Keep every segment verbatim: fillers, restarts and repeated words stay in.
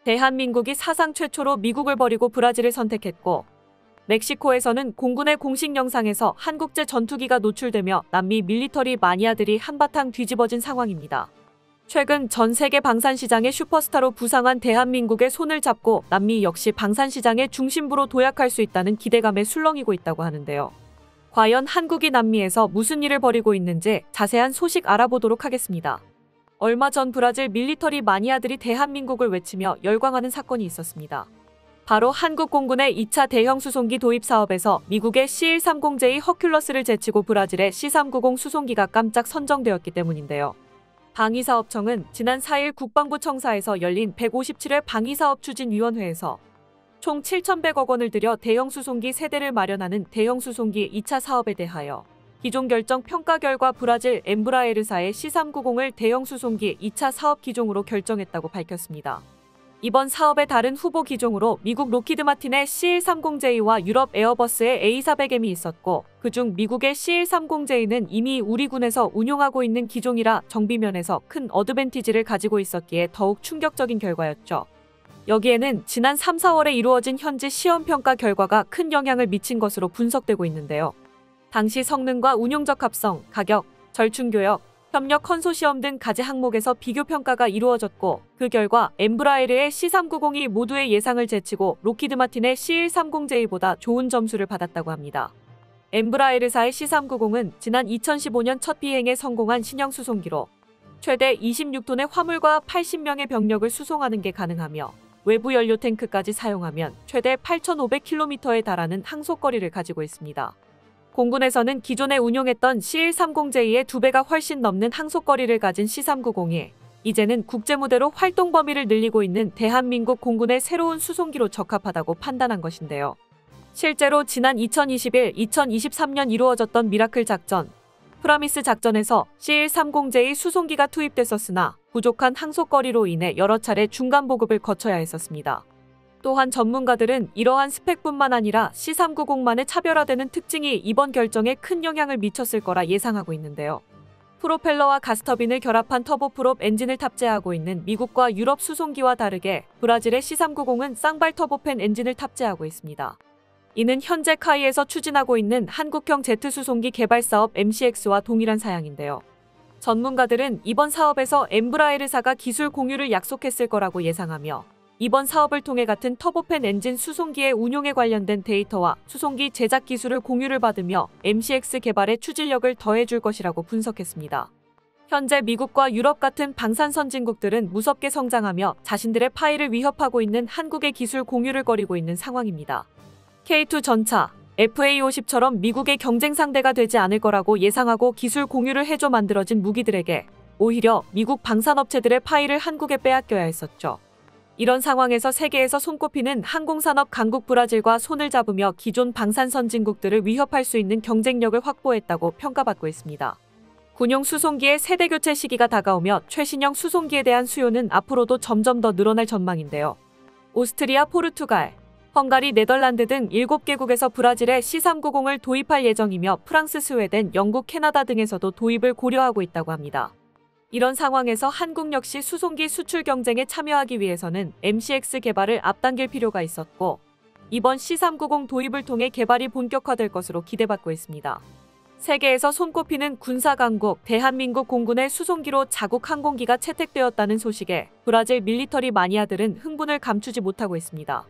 대한민국이 사상 최초로 미국을 버리고 브라질을 선택했고, 멕시코에서는 공군의 공식 영상에서 한국제 전투기가 노출되며 남미 밀리터리 마니아들이 한바탕 뒤집어진 상황입니다. 최근 전 세계 방산시장의 슈퍼스타로 부상한 대한민국의 손을 잡고 남미 역시 방산시장의 중심부로 도약할 수 있다는 기대감에 술렁이고 있다고 하는데요. 과연 한국이 남미에서 무슨 일을 벌이고 있는지 자세한 소식 알아보도록 하겠습니다. 얼마 전 브라질 밀리터리 마니아들이 대한민국을 외치며 열광하는 사건이 있었습니다. 바로 한국 공군의 이 차 대형 수송기 도입 사업에서 미국의 씨 백삼십 제이 허큘러스를 제치고 브라질의 씨 삼백구십 수송기가 깜짝 선정되었기 때문인데요. 방위사업청은 지난 사 일 국방부 청사에서 열린 백오십칠 회 방위사업추진위원회에서 총 칠천백억 원을 들여 대형 수송기 세 대를 마련하는 대형 수송기 이 차 사업에 대하여 기종 결정 평가 결과 브라질 엠브라에르사의 씨 삼백구십을 대형 수송기 이 차 사업 기종으로 결정했다고 밝혔습니다. 이번 사업의 다른 후보 기종으로 미국 로키드 마틴의 씨 백삼십 제이와 유럽 에어버스의 에이 사백 엠이 있었고, 그중 미국의 씨 백삼십 제이는 이미 우리 군에서 운용하고 있는 기종이라 정비면에서 큰 어드밴티지를 가지고 있었기에 더욱 충격적인 결과였죠. 여기에는 지난 삼, 사월에 이루어진 현지 시험평가 결과가 큰 영향을 미친 것으로 분석되고 있는데요. 당시 성능과 운용 적합성, 가격, 절충교역, 협력 컨소시엄 등 가지 항목에서 비교평가가 이루어졌고, 그 결과 엠브라에르의 씨 삼백구십이 모두의 예상을 제치고 로키드 마틴의 씨 백삼십 제이보다 좋은 점수를 받았다고 합니다. 엠브라에르사의 씨 삼백구십은 지난 이천십오 년 첫 비행에 성공한 신형 수송기로 최대 이십육 톤의 화물과 팔십 명의 병력을 수송하는 게 가능하며 외부 연료 탱크까지 사용하면 최대 팔천오백 킬로미터에 달하는 항속거리를 가지고 있습니다. 공군에서는 기존에 운용했던 씨 백삼십 제이의 두 배가 훨씬 넘는 항속거리를 가진 씨 삼백구십이 이제는 국제무대로 활동 범위를 늘리고 있는 대한민국 공군의 새로운 수송기로 적합하다고 판단한 것인데요. 실제로 지난 이천이십일, 이천이십삼 년 이루어졌던 미라클 작전, 프라미스 작전에서 씨 백삼십 제이 수송기가 투입됐었으나 부족한 항속거리로 인해 여러 차례 중간 보급을 거쳐야 했었습니다. 또한 전문가들은 이러한 스펙뿐만 아니라 씨 삼백구십만의 차별화되는 특징이 이번 결정에 큰 영향을 미쳤을 거라 예상하고 있는데요. 프로펠러와 가스터빈을 결합한 터보프롭 엔진을 탑재하고 있는 미국과 유럽 수송기와 다르게 브라질의 씨 삼백구십은 쌍발 터보팬 엔진을 탑재하고 있습니다. 이는 현재 카이에서 추진하고 있는 한국형 제트 수송기 개발 사업 엠씨엑스와 동일한 사양인데요. 전문가들은 이번 사업에서 엠브라에르사가 기술 공유를 약속했을 거라고 예상하며, 이번 사업을 통해 같은 터보팬 엔진 수송기의 운용에 관련된 데이터와 수송기 제작 기술을 공유를 받으며 엠씨엑스 개발에 추진력을 더해줄 것이라고 분석했습니다. 현재 미국과 유럽 같은 방산 선진국들은 무섭게 성장하며 자신들의 파이를 위협하고 있는 한국의 기술 공유를 거리고 있는 상황입니다. 케이 투 전차, 에프에이 오십처럼 미국의 경쟁 상대가 되지 않을 거라고 예상하고 기술 공유를 해줘 만들어진 무기들에게 오히려 미국 방산업체들의 파이를 한국에 빼앗겨야 했었죠. 이런 상황에서 세계에서 손꼽히는 항공산업 강국 브라질과 손을 잡으며 기존 방산 선진국들을 위협할 수 있는 경쟁력을 확보했다고 평가받고 있습니다. 군용 수송기의 세대 교체 시기가 다가오며 최신형 수송기에 대한 수요는 앞으로도 점점 더 늘어날 전망인데요. 오스트리아, 포르투갈, 헝가리, 네덜란드 등 일곱 개국에서 브라질에 씨 삼백구십을 도입할 예정이며 프랑스, 스웨덴, 영국, 캐나다 등에서도 도입을 고려하고 있다고 합니다. 이런 상황에서 한국 역시 수송기 수출 경쟁에 참여하기 위해서는 엠씨엑스 개발을 앞당길 필요가 있었고, 이번 씨 삼백구십 도입을 통해 개발이 본격화될 것으로 기대받고 있습니다. 세계에서 손꼽히는 군사 강국 대한민국 공군의 수송기로 자국 항공기가 채택되었다는 소식에 브라질 밀리터리 마니아들은 흥분을 감추지 못하고 있습니다.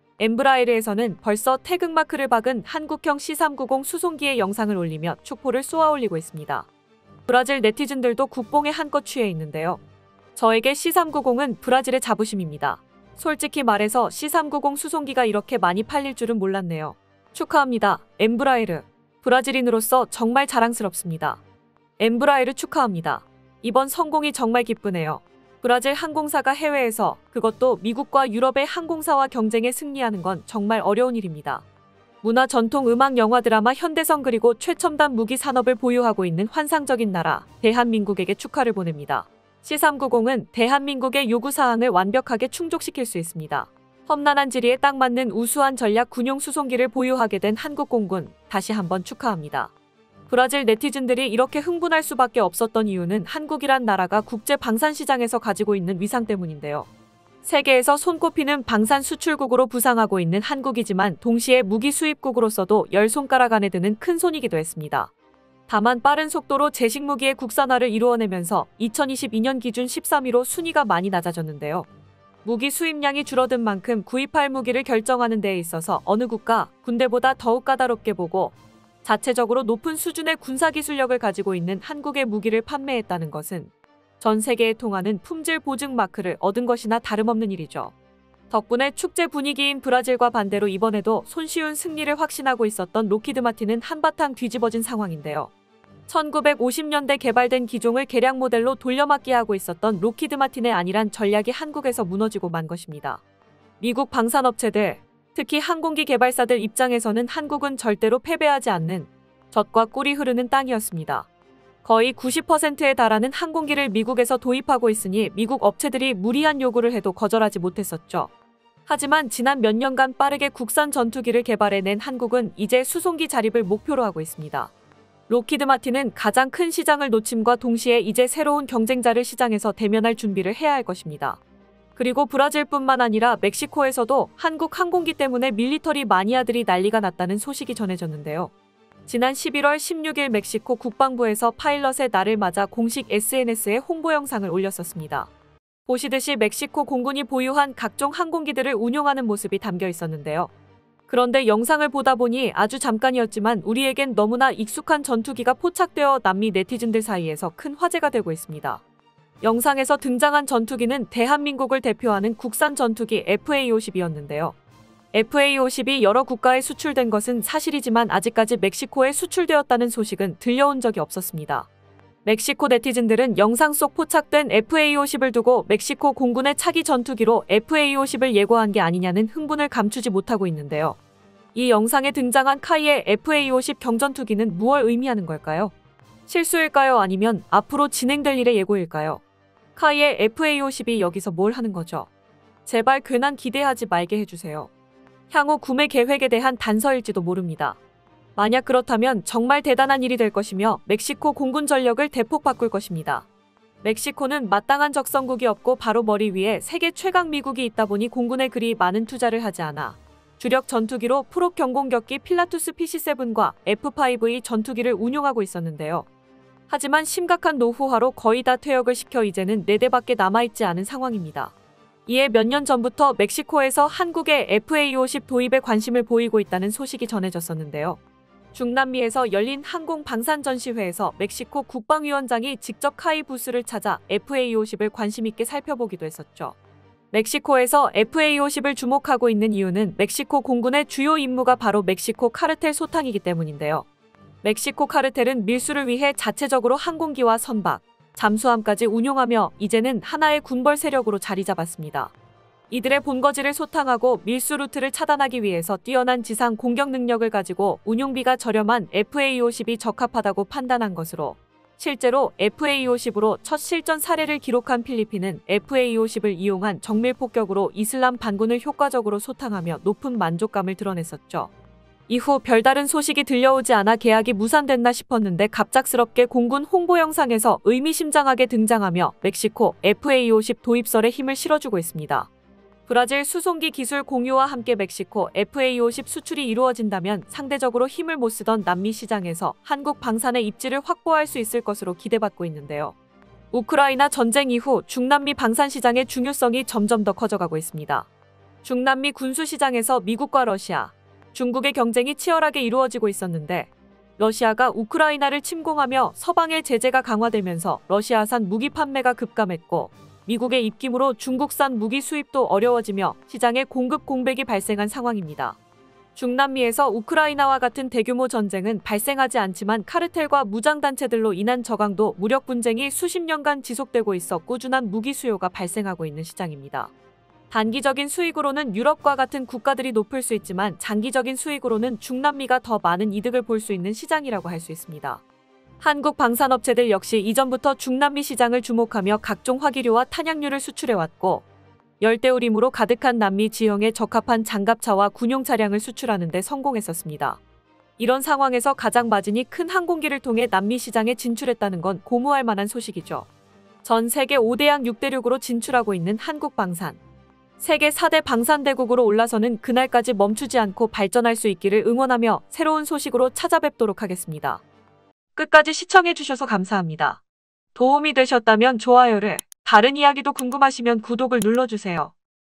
엠브라에르에서는 벌써 태극마크를 박은 한국형 씨 삼백구십 수송기의 영상을 올리며 축포를 쏘아올리고 있습니다. 브라질 네티즌들도 국뽕에 한껏 취해 있는데요. 저에게 씨 삼백구십은 브라질의 자부심입니다. 솔직히 말해서 씨 삼백구십 수송기가 이렇게 많이 팔릴 줄은 몰랐네요. 축하합니다. 엠브라에르. 브라질인으로서 정말 자랑스럽습니다. 엠브라에르 축하합니다. 이번 성공이 정말 기쁘네요. 브라질 항공사가 해외에서, 그것도 미국과 유럽의 항공사와 경쟁에 승리하는 건 정말 어려운 일입니다. 문화, 전통, 음악, 영화, 드라마, 현대성 그리고 최첨단 무기 산업을 보유하고 있는 환상적인 나라 대한민국에게 축하를 보냅니다. 씨 삼백구십은 대한민국의 요구사항을 완벽하게 충족시킬 수 있습니다. 험난한 지리에 딱 맞는 우수한 전략 군용 수송기를 보유하게 된 한국공군, 다시 한번 축하합니다. 브라질 네티즌들이 이렇게 흥분할 수밖에 없었던 이유는 한국이란 나라가 국제 방산 시장에서 가지고 있는 위상 때문인데요. 세계에서 손꼽히는 방산 수출국으로 부상하고 있는 한국이지만 동시에 무기 수입국으로서도 열 손가락 안에 드는 큰 손이기도 했습니다. 다만 빠른 속도로 제식무기의 국산화를 이루어내면서 이천이십이 년 기준 십삼 위로 순위가 많이 낮아졌는데요. 무기 수입량이 줄어든 만큼 구입할 무기를 결정하는 데에 있어서 어느 국가, 군대보다 더욱 까다롭게 보고 자체적으로 높은 수준의 군사기술력을 가지고 있는 한국의 무기를 판매했다는 것은 전 세계에 통하는 품질 보증 마크를 얻은 것이나 다름없는 일이죠. 덕분에 축제 분위기인 브라질과 반대로 이번에도 손쉬운 승리를 확신하고 있었던 록히드 마틴은 한바탕 뒤집어진 상황인데요. 천구백오십 년대 개발된 기종을 개량 모델로 돌려막기 하고 있었던 록히드 마틴의 안일한 전략이 한국에서 무너지고 만 것입니다. 미국 방산업체들, 특히 항공기 개발사들 입장에서는 한국은 절대로 패배하지 않는 젖과 꿀이 흐르는 땅이었습니다. 거의 구십 퍼센트에 달하는 항공기를 미국에서 도입하고 있으니 미국 업체들이 무리한 요구를 해도 거절하지 못했었죠. 하지만 지난 몇 년간 빠르게 국산 전투기를 개발해낸 한국은 이제 수송기 자립을 목표로 하고 있습니다. 록히드 마틴은 가장 큰 시장을 놓침과 동시에 이제 새로운 경쟁자를 시장에서 대면할 준비를 해야 할 것입니다. 그리고 브라질뿐만 아니라 멕시코에서도 한국 항공기 때문에 밀리터리 마니아들이 난리가 났다는 소식이 전해졌는데요. 지난 십일월 십육일 멕시코 국방부에서 파일럿의 날을 맞아 공식 에스엔에스에 홍보 영상을 올렸었습니다. 보시듯이 멕시코 공군이 보유한 각종 항공기들을 운용하는 모습이 담겨 있었는데요. 그런데 영상을 보다 보니 아주 잠깐이었지만 우리에겐 너무나 익숙한 전투기가 포착되어 남미 네티즌들 사이에서 큰 화제가 되고 있습니다. 영상에서 등장한 전투기는 대한민국을 대표하는 국산 전투기 에프에이 오십이었는데요. 에프에이 오십이 여러 국가에 수출된 것은 사실이지만 아직까지 멕시코에 수출되었다는 소식은 들려온 적이 없었습니다. 멕시코 네티즌들은 영상 속 포착된 에프에이 오십을 두고 멕시코 공군의 차기 전투기로 에프에이 오십을 예고한 게 아니냐는 흥분을 감추지 못하고 있는데요. 이 영상에 등장한 카이의 에프에이 오십 경전투기는 무엇을 의미하는 걸까요? 실수일까요? 아니면 앞으로 진행될 일의 예고일까요? 카이의 에프에이 오십이 여기서 뭘 하는 거죠? 제발 괜한 기대하지 말게 해주세요. 향후 구매 계획에 대한 단서일지도 모릅니다. 만약 그렇다면 정말 대단한 일이 될 것이며 멕시코 공군 전력을 대폭 바꿀 것입니다. 멕시코는 마땅한 적성국이 없고 바로 머리 위에 세계 최강 미국이 있다 보니 공군에 그리 많은 투자를 하지 않아 주력 전투기로 프롭 경공격기 필라투스 피씨 세븐과 에프 파이브 이 전투기를 운용하고 있었는데요. 하지만 심각한 노후화로 거의 다 퇴역을 시켜 이제는 네 대밖에 남아있지 않은 상황입니다. 이에 몇 년 전부터 멕시코에서 한국의 에프에이 오십 도입에 관심을 보이고 있다는 소식이 전해졌었는데요. 중남미에서 열린 항공 방산 전시회에서 멕시코 국방위원장이 직접 카이 부스를 찾아 에프에이 오십을 관심있게 살펴보기도 했었죠. 멕시코에서 에프에이 오십을 주목하고 있는 이유는 멕시코 공군의 주요 임무가 바로 멕시코 카르텔 소탕이기 때문인데요. 멕시코 카르텔은 밀수를 위해 자체적으로 항공기와 선박, 잠수함까지 운용하며 이제는 하나의 군벌 세력으로 자리 잡았습니다. 이들의 본거지를 소탕하고 밀수 루트를 차단하기 위해서 뛰어난 지상 공격 능력을 가지고 운용비가 저렴한 에프에이 오십이 적합하다고 판단한 것으로 실제로 에프에이 오십으로 첫 실전 사례를 기록한 필리핀은 에프에이 오십을 이용한 정밀 폭격으로 이슬람 반군을 효과적으로 소탕하며 높은 만족감을 드러냈었죠. 이후 별다른 소식이 들려오지 않아 계약이 무산됐나 싶었는데 갑작스럽게 공군 홍보 영상에서 의미심장하게 등장하며 멕시코 에프에이 오십 도입설에 힘을 실어주고 있습니다. 브라질 수송기 기술 공유와 함께 멕시코 에프에이 오십 수출이 이루어진다면 상대적으로 힘을 못 쓰던 남미 시장에서 한국 방산의 입지를 확보할 수 있을 것으로 기대받고 있는데요. 우크라이나 전쟁 이후 중남미 방산 시장의 중요성이 점점 더 커져가고 있습니다. 중남미 군수 시장에서 미국과 러시아, 중국의 경쟁이 치열하게 이루어지고 있었는데 러시아가 우크라이나를 침공하며 서방의 제재가 강화되면서 러시아산 무기 판매가 급감했고 미국의 입김으로 중국산 무기 수입도 어려워지며 시장에 공급 공백이 발생한 상황입니다. 중남미에서 우크라이나와 같은 대규모 전쟁은 발생하지 않지만 카르텔과 무장단체들로 인한 저강도 무력 분쟁이 수십 년간 지속되고 있어 꾸준한 무기 수요가 발생하고 있는 시장입니다. 단기적인 수익으로는 유럽과 같은 국가들이 높을 수 있지만 장기적인 수익으로는 중남미가 더 많은 이득을 볼 수 있는 시장이라고 할 수 있습니다. 한국 방산업체들 역시 이전부터 중남미 시장을 주목하며 각종 화기류와 탄약류를 수출해왔고 열대우림으로 가득한 남미 지형에 적합한 장갑차와 군용 차량을 수출하는 데 성공했었습니다. 이런 상황에서 가장 마진이 큰 항공기를 통해 남미 시장에 진출했다는 건 고무할 만한 소식이죠. 전 세계 오 대양 육 대륙으로 진출하고 있는 한국 방산. 세계 사 대 방산대국으로 올라서는 그날까지 멈추지 않고 발전할 수 있기를 응원하며 새로운 소식으로 찾아뵙도록 하겠습니다. 끝까지 시청해주셔서 감사합니다. 도움이 되셨다면 좋아요를, 다른 이야기도 궁금하시면 구독을 눌러주세요.